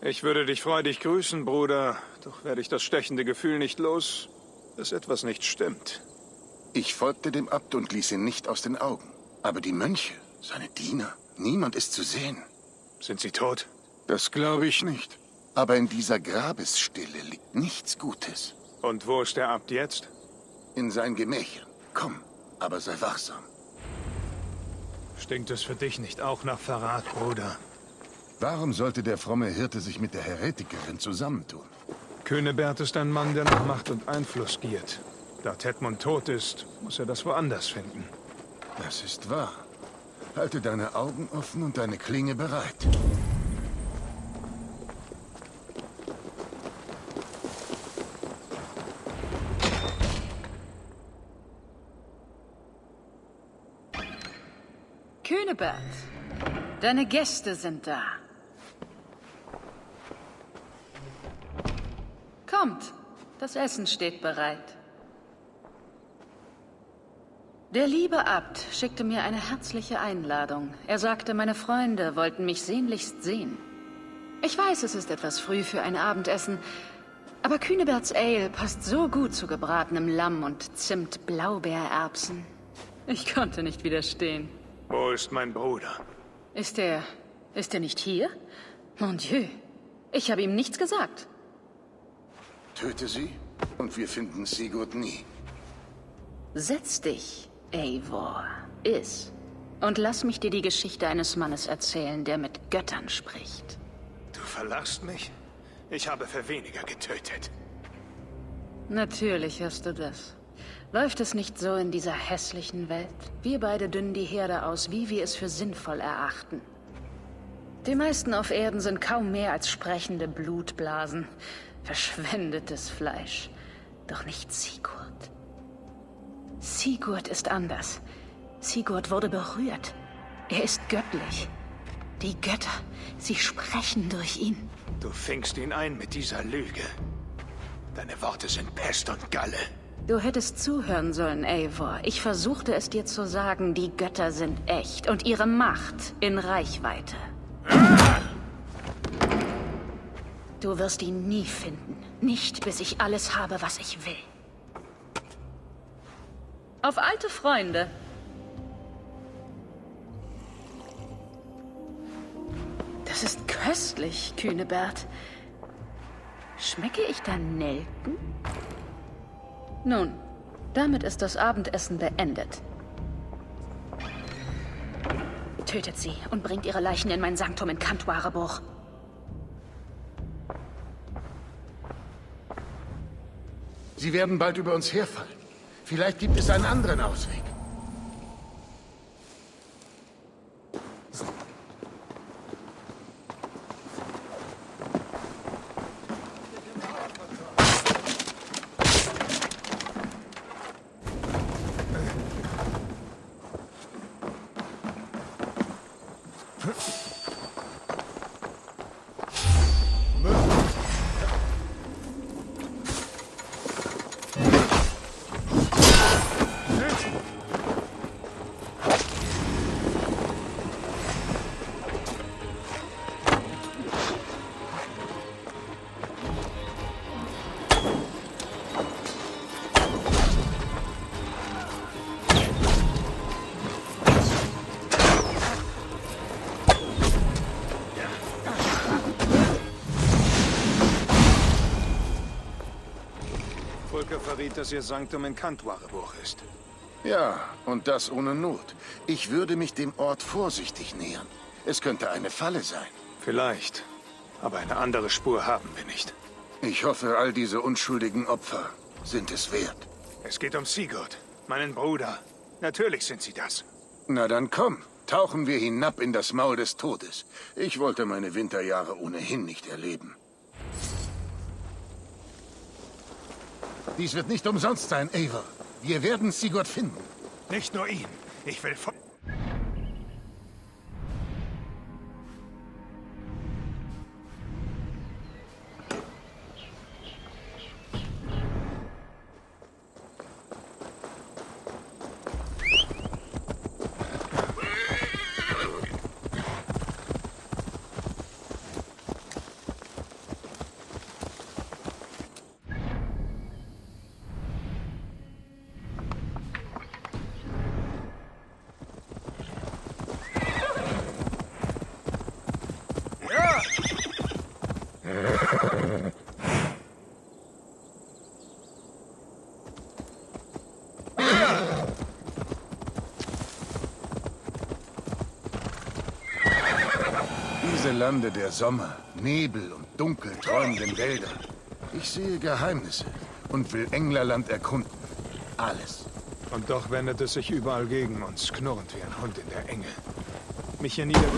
Ich würde dich freudig grüßen, Bruder, doch werde ich das stechende Gefühl nicht los, dass etwas nicht stimmt. Ich folgte dem Abt und ließ ihn nicht aus den Augen. Aber die Mönche, seine Diener, niemand ist zu sehen. Sind sie tot? Das glaube ich nicht. Aber in dieser Grabesstille liegt nichts Gutes. Und wo ist der Abt jetzt? In seinen Gemächern. Komm, aber sei wachsam. Stinkt es für dich nicht auch nach Verrat, Bruder? Warum sollte der fromme Hirte sich mit der Heretikerin zusammentun? Könebert ist ein Mann, der nach Macht und Einfluss giert. Da Tedmund tot ist, muss er das woanders finden. Das ist wahr. Halte deine Augen offen und deine Klinge bereit. Könebert, deine Gäste sind da. Kommt, das Essen steht bereit. Der liebe Abt schickte mir eine herzliche Einladung. Er sagte, meine Freunde wollten mich sehnlichst sehen. Ich weiß, es ist etwas früh für ein Abendessen, aber Küneberts Ale passt so gut zu gebratenem Lamm und Zimt-Blaubeererbsen. Ich konnte nicht widerstehen. Wo ist mein Bruder? Ist er nicht hier? Mon Dieu, ich habe ihm nichts gesagt. Töte sie und wir finden Sigurd nie. Setz dich, Eivor, iss. Und lass mich dir die Geschichte eines Mannes erzählen, der mit Göttern spricht. Du verlachst mich? Ich habe für weniger getötet. Natürlich hast du das. Läuft es nicht so in dieser hässlichen Welt? Wir beide dünnen die Herde aus, wie wir es für sinnvoll erachten. Die meisten auf Erden sind kaum mehr als sprechende Blutblasen. Verschwendetes Fleisch. Doch nicht Sigurd. Sigurd ist anders. Sigurd wurde berührt. Er ist göttlich. Die Götter, sie sprechen durch ihn. Du fängst ihn ein mit dieser Lüge. Deine Worte sind Pest und Galle. Du hättest zuhören sollen, Eivor. Ich versuchte es dir zu sagen, die Götter sind echt und ihre Macht in Reichweite. Du wirst ihn nie finden. Nicht, bis ich alles habe, was ich will. Auf alte Freunde. Das ist köstlich, Künebert. Schmecke ich da Nelken? Nun, damit ist das Abendessen beendet. Tötet sie und bringt ihre Leichen in mein Sanktum in Kantwarebuch. Sie werden bald über uns herfallen. Vielleicht gibt es einen anderen Ausweg. Volker verriet, dass ihr Sanktum in Kantwarebuch ist. Ja, und das ohne Not. Ich würde mich dem Ort vorsichtig nähern. Es könnte eine Falle sein. Vielleicht. Aber eine andere Spur haben wir nicht. Ich hoffe, all diese unschuldigen Opfer sind es wert. Es geht um Sigurd, meinen Bruder. Natürlich sind sie das. Na dann komm, tauchen wir hinab in das Maul des Todes. Ich wollte meine Winterjahre ohnehin nicht erleben. Dies wird nicht umsonst sein, Eivor. Wir werden Sigurd finden. Nicht nur ihn. Ich will von... Diese Lande der Sommer, Nebel und dunkel träumenden Wälder. Ich sehe Geheimnisse und will Englerland erkunden. Alles. Und doch wendet es sich überall gegen uns, knurrend wie ein Hund in der Enge. Mich hier nieder...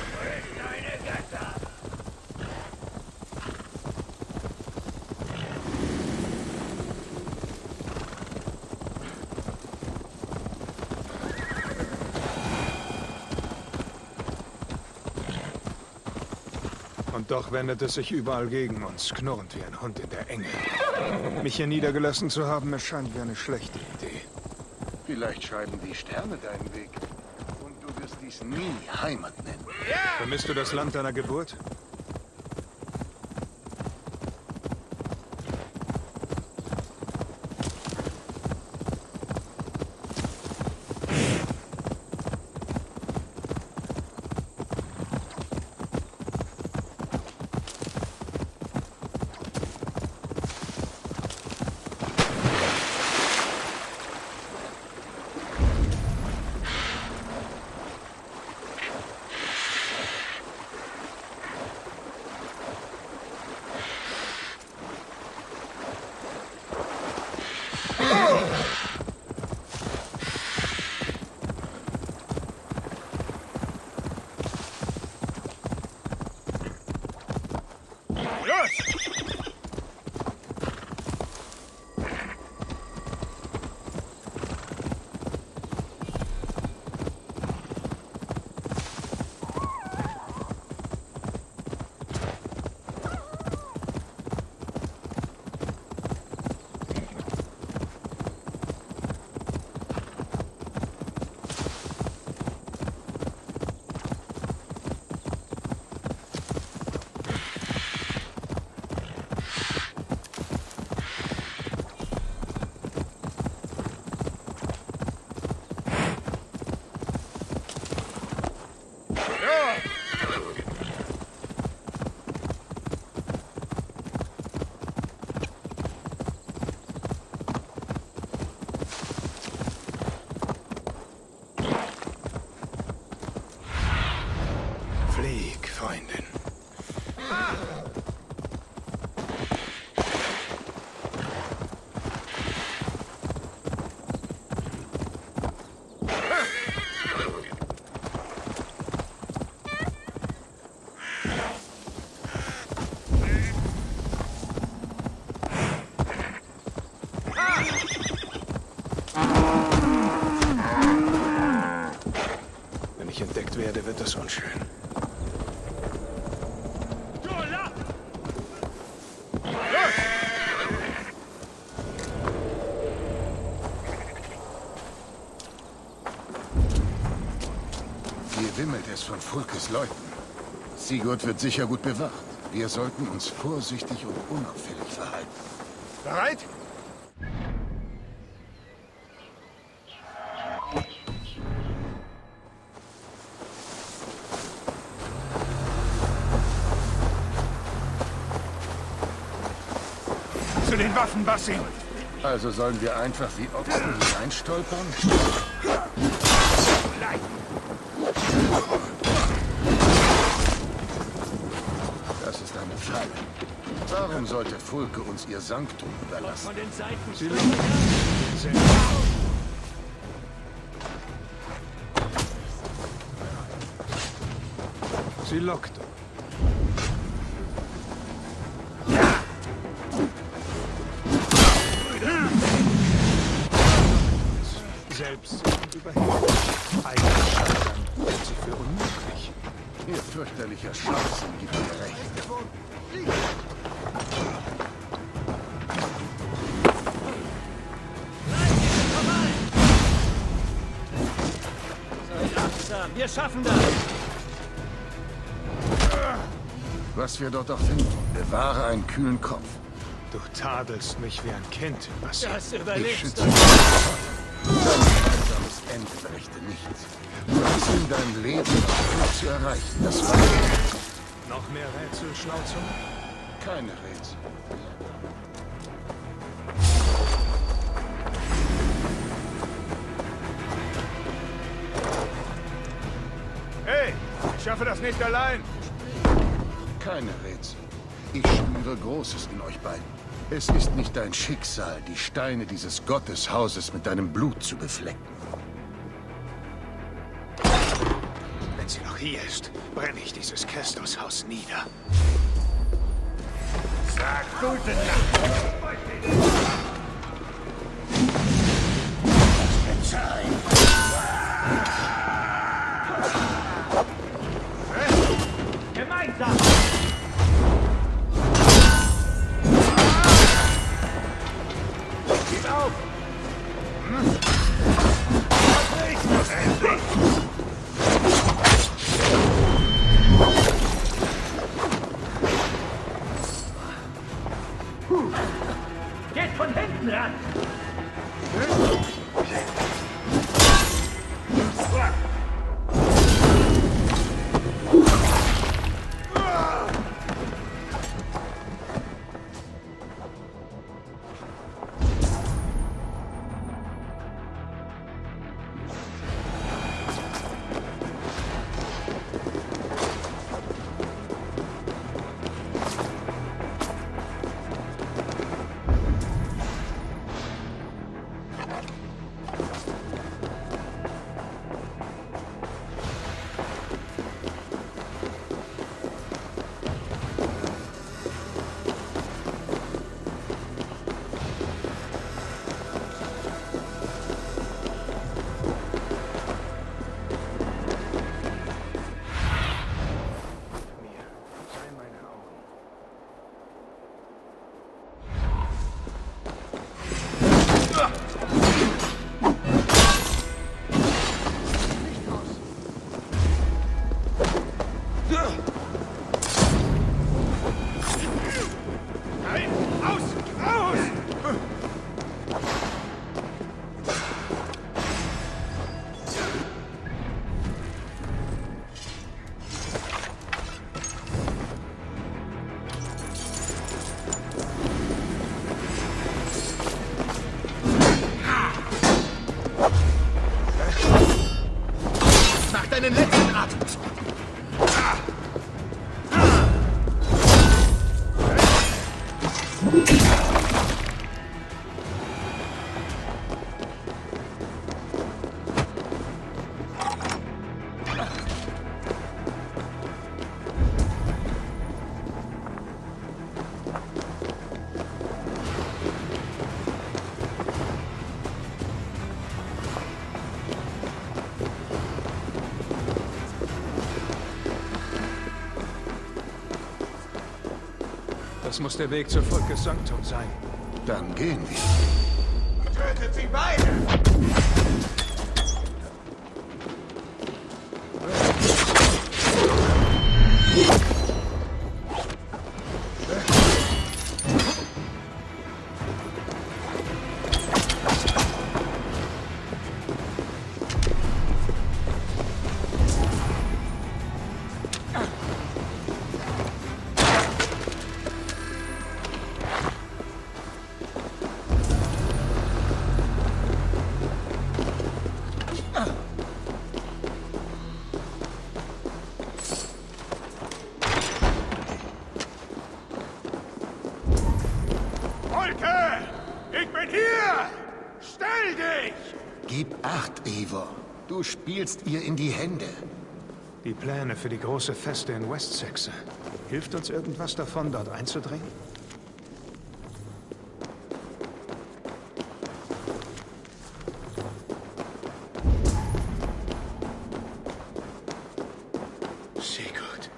Und doch wendet es sich überall gegen uns, knurrend wie ein Hund in der Enge. Mich hier niedergelassen zu haben, erscheint wie eine schlechte Idee. Vielleicht schreiben die Sterne deinen Weg. Und du wirst dies nie Heimat nennen. Vermisst du das Land deiner Geburt? Flieg, Freundin. Wenn ich entdeckt werde, wird das unschön. Hier wimmelt es von Fulkes Leuten. Sigurd wird sicher gut bewacht. Wir sollten uns vorsichtig und unauffällig verhalten. Bereit? Zu den Waffen, Basim! Also sollen wir einfach wie Ochsen hineinstolpern? Das ist eine Falle. Warum sollte Fulke uns ihr Sanktum überlassen? Sie Sie lockt. Selbst überheblich. Eigentlich scheitern hält sie für unmöglich. Ihr fürchterlicher Schwachsinn gibt mir recht. Wir schaffen das! Was wir dort auch finden, bewahre einen kühlen Kopf. Du tadelst mich wie ein Kind, Basim. Das Ich überlebst schütze du! dich. Dein grausames Ende berichte nichts. Du hast in deinem Leben noch viel zu erreichen. Das war Noch mehr Rätsel, Schlauzunge? keine Rätsel. Hey, ich schaffe das nicht allein. keine Rätsel. Ich spüre Großes in euch beiden. Es ist nicht dein Schicksal, die Steine dieses Gotteshauses mit deinem Blut zu beflecken. Wenn sie noch hier ist, brenne ich dieses Kestos-Haus nieder. Sag gute Nacht! Gemeinsam! Gib auf! Geht von hinten ran! Deinen letzten Atemzug. Das muss der Weg zur Volkes Sanctum sein. Dann gehen wir. Tötet sie beide! Ich bin hier! Stell dich! Gib Acht, Eivor. Du spielst ihr in die Hände. Die Pläne für die große Feste in Wessex. Hilft uns irgendwas davon, dort einzudringen? Sigurd.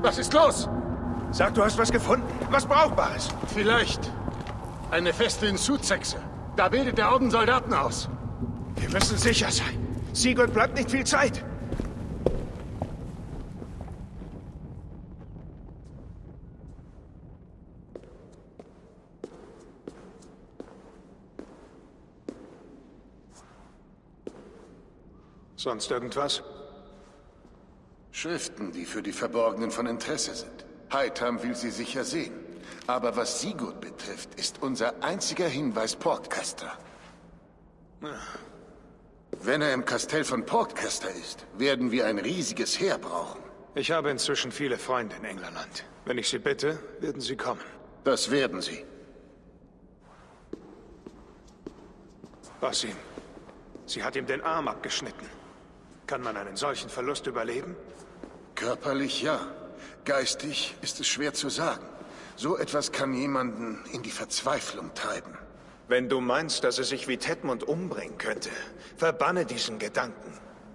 Was ist los? Sag, du hast was gefunden. Was Brauchbares. Vielleicht eine Feste in Suzexe. Da bildet der Orden Soldaten aus. Wir müssen sicher sein. Sigurd bleibt nicht viel Zeit. Sonst irgendwas? Schriften, die für die Verborgenen von Interesse sind. Heitam will sie sicher sehen. Aber was Sigurd betrifft, ist unser einziger Hinweis Portcaster. Wenn er im Kastell von Portcaster ist, werden wir ein riesiges Heer brauchen. Ich habe inzwischen viele Freunde in Englerland. Wenn ich sie bitte, werden sie kommen. Das werden sie. Basim, sie hat ihm den Arm abgeschnitten. Kann man einen solchen Verlust überleben? Körperlich ja. Geistig ist es schwer zu sagen. So etwas kann jemanden in die Verzweiflung treiben. Wenn du meinst, dass es sich wie Tedmund umbringen könnte, verbanne diesen Gedanken.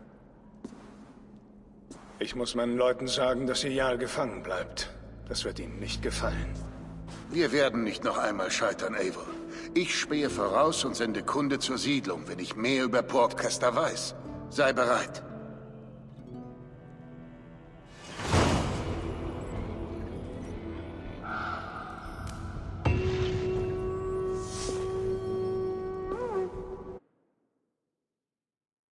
Ich muss meinen Leuten sagen, dass Jarl gefangen bleibt. Das wird ihnen nicht gefallen. Wir werden nicht noch einmal scheitern, Eivor. Ich spähe voraus und sende Kunde zur Siedlung, wenn ich mehr über Portcaster weiß. Sei bereit.